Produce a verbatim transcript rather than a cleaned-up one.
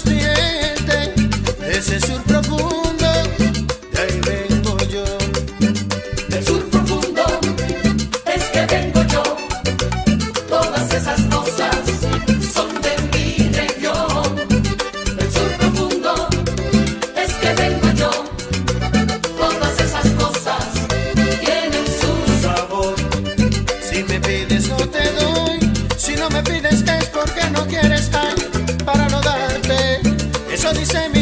aguardiente, de ese sur profundo, de ahí vengo yo. Del sur profundo es que vengo yo. Todas esas cosas son de mi región. Del sur profundo es que vengo yo. Todas esas cosas tienen su sabor. Si me pides no te doy, si no me pides es porque no quieres, ay, para no darte. Eso dice mi